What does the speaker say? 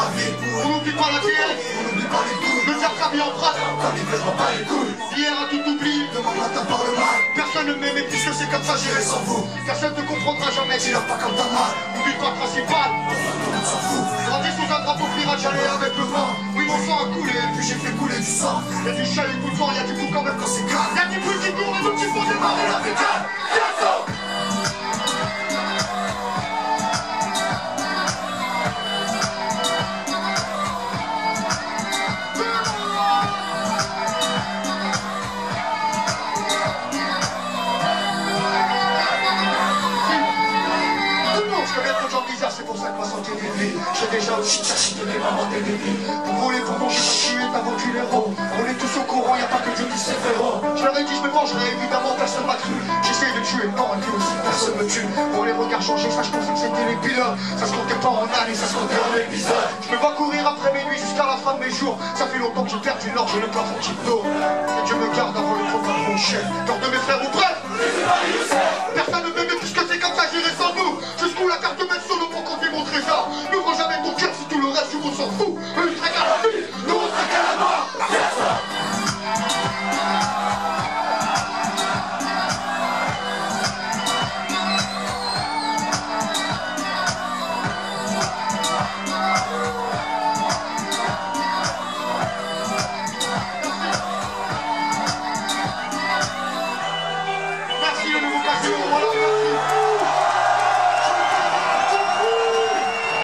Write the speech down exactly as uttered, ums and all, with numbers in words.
ma vie. On n'oublie pas la télé, on n'oublie pas les couilles. le diable bien en trace. Quand il fait, je m'en bats les couilles. Hier a tout oublié, demain matin par le mal. Personne ne m'aimait puisque c'est comme ça j'irai sans vous. Personne ne comprendra jamais, Tu n'as pas comme ta mal. N'oublie pas le principal. On s'en fout. Grandi sous un drapeau pirate, j'allais avec le vent. Oui, mon sang a coulé, Puis j'ai fait couler du sang. y'a du chat et tout le temps, y'a du coup quand même quand c'est calme. Y'a du bruit qui tourne et d'autres qui font démarrer la pétale. Bientôt. C'est pour ça que ma santé dévie. J'ai déjà aussi cherché de m'inventer des vies. Vous voulez pour manger ma tuer avant du héros. On est tous au courant, y'a pas que Dieu qui sait frérot. Je leur ai dit je me vengerai, évidemment personne m'a cru. J'essaye de tuer le temps et puis aussi personne me tue. Pour les regards changer, ça je pensais que c'était les pilotes. Ça se comptait pas en années, ça se comptait en épisode. Je me vois courir après mes nuits jusqu'à la fin de mes jours. Ça fait longtemps que j'ai perdu l'or, j'ai le plafond qui tourne. Que Dieu me garde avant le programme de mon chef. Lors de mes frères ou bref.